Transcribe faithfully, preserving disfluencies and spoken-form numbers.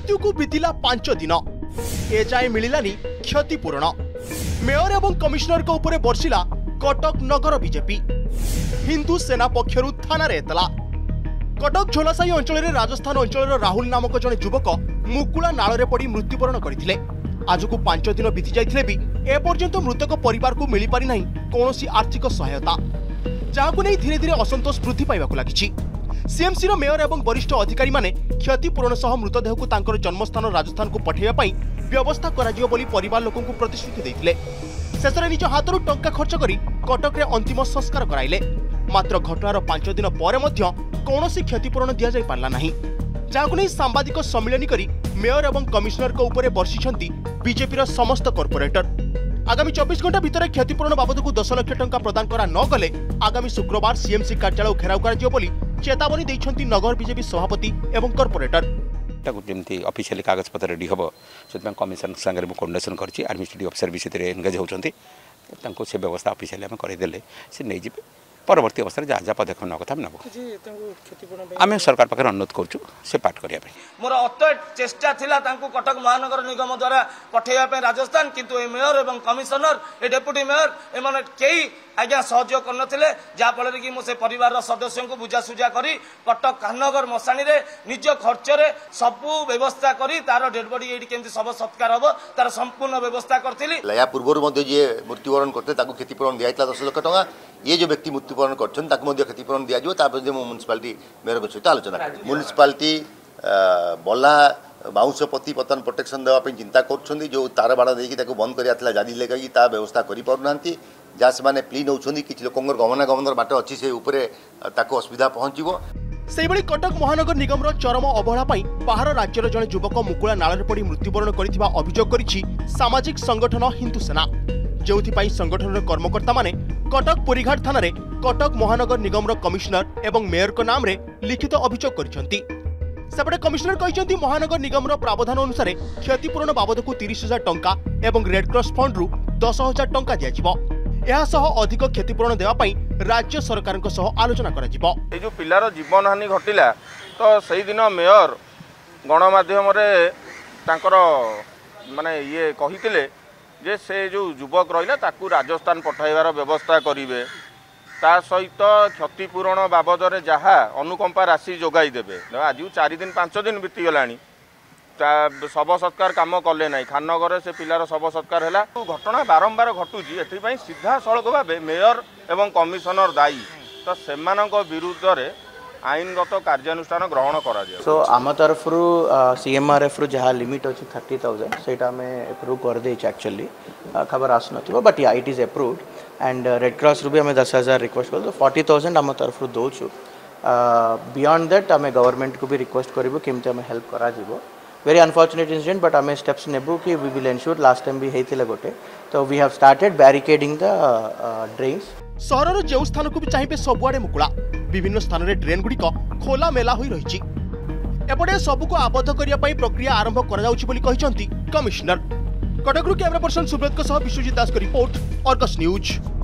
मृत्यु को बीतिला पांच दिन एजाए मिलानी क्षतिपूरण। मेयर एवं कमिशनर को ऊपर बर्षिला कटक नगर बीजेपी। हिंदू सेना पक्षरु थाना रे एतला। कटक झोलासाही अंचल में राजस्थान अंचल राहुल नामक जड़े युवक मुकुला नाल पड़ मृत्युवरण करथिले। आज को पांच दिन बीती जाइथिले भी एपर्यंत मृतक परिवार को मिल पारि नाही कोनोसी आर्थिक सहायता, जाहाकु नै धीरे धीरे असंतोष वृद्धि पाइबाकु लागिछि। सीएमसी रो मेयर एवं वरिष्ठ अधिकारी माने क्षतिपूरण सह मृतदेह को तांकर जन्मस्थान राजस्थान को पठाइबा पई व्यवस्था कराजियो बोली परिवार लोकन को प्रतिश्रुति दैथिले। शेषरे निज हाथरू टंका खर्च करी कटक रे अंतिम संस्कार कराइले। मात्र घटनार पांच दिन पर मध्य कोनोसी क्षतिपूरण दिया जाय पारला नाही, जाहाकु नै सांबादिक सम्मेलन करी मेयर एवं कमिशनर को ऊपर बर्षिछंती बीजेपी समस्त कॉर्पोरेटर। आगामी चौबीस घंटा भितर क्षतिपूरण बाबद को दस लाख टंका प्रदान करा न गले आगामी शुक्रवार सीएमसी कार्यालय घेराव कराजियो बोली चेतावनी दैछंती नगर बीजेपी सभापति एवं कॉर्पोरेटर। जमी ऑफिशियली कागज पत्र रेडी हम से कमिशन सागर कोर्डिनेशन करछि। एडमिनिस्ट्रेटिव ऑफिसर भी से एंगेज होती से व्यवस्था ऑफिशियली आम करदे से नहीं जी परवर्ती अवस्था जहाँ जहाँ पदक्षेप ना कथा नब आम सरकार पाखे अनुरोध करूँ से पाठ करने। मोर अत चेष्टा थिला तांको कटक महानगर निगम द्वारा पठेया राजस्थान, किंतु ए मेयर एवं कमिशनर ए डेप्यूटी मेयर एमाने कई आज्ञा सहयोग करनथिले, जहा फल कि मु से परिवार सदस्यों को बुझासुझा करी कटक कानगर मशाणी रे निज खर्च रे सबु व्यवस्था करी तार डेड बॉडी एडी केमति सब सत्कार हबो तार संपूर्ण व्यवस्था करथिली। या पूर्व मध्ये जे मृत्युवरण करते ताको क्षतिपूरण दियाइतला दस लाख टका। ये जो व्यक्ति मृत्युवरण करछन ताको मध्ये क्षतिपूरण दिया जो तापर जे म्युनिसिपालिटी मेयर को सहित आलोचना करी। म्युनिसिपालिटी बला बाउंस पति पतन प्रोटेक्शन देवा पे चिंता करछन्ती, जो तार बाड़ा देकी ताको बंद करिया थला जादी लेका कि ता व्यवस्था करि पारुनांती। जा से माने प्ली नउछन्ती कि लोकंगर गमनागमनर बाट अछि से ऊपरे ताको असुविधा पहुंचीबो। सेहिबळी कटक महानगर निगम रो चरम अवहेला पई बाहर राज्यर जणे युवक मुकुला नाଳରେ पड़ी मृत्युवरण करिथिबा अभियोग करिछि सामाजिक संगठन हिंदू सेना, जेउथि पई संगठनर कर्मकर्ता माने कटक पुरीघाट थाना रे कटक महानगर निगम रो कमिशनर एवं मेयर को नाम रे लिखित अभियोग करिसंती। सेपटे कमिशनर कहिसंती महानगर निगम रो प्रावधान अनुसार क्षतिपूरण बाबद को तीस हजार टंका एवं रेड क्रॉस फंड रु दस हजार टंका दिया जिवो। यह सह अधिक क्षतिपूरण देवा पई राज्य सरकार को सह आलोचना करा जिवो। ए जो पिलार जीवन हानि घटिला तो सही दिन मेयर गणमाध्यम रे तांकर माने ये कहितिले जे से जो युवक रहिला ताकू राजस्थान पठाइबार व्यवस्था करिवे, ता सहित क्षतिपूरण बाबद रे जहा अनुकंपा राशि जोगाई देबे। आज चार दिन पांच दिन बीती गलानी शव सत्कार काम कले ना खाननगर से पिलार शव सत्कार है। घटना बारंबार घटुची एथि सीधा सड़क भाव मेयर एवं कमिशनर दायी, तो सेमानक विरुद्ध रे आईनगत कार्यानुष्ठान ग्रहण करा जाय। सो आम तरफ सीएमआरएफ रु जहाँ लिमिट अच्छी थर्टी थाउजेंड से एप्रूव कर दे एक्चुअली खबर आस न बट या it is approved and red cross रु भी आम दस हजार रिक्वेस्ट कर फोर्टी थाउजेंड आम तरफ दौचु। बियॉन्ड दैट आम गवर्नमेंट को भी रिक्वेस्ट करूँ केमती आम हेल्प करा जीवो। वेरी अनफॉर्चुनेट इंसिडेंट बट आम स्टेप्स नेबू कि we will ensure. Last time भी होता गोटे तो we have started barricading the drains. सहरर जो स्थान को भी चाहिए सबुआड़े मुकुला विभिन्न स्थान में ड्रेन गुड़िक खोला मेला हो रही। एपटे सबको आबद्ध करने प्रक्रिया आरंभ कर कमिशनर। कटकरू कैमरा पर्सन सुब्रत विश्वजीत दास का रिपोर्ट, अर्गस न्यूज।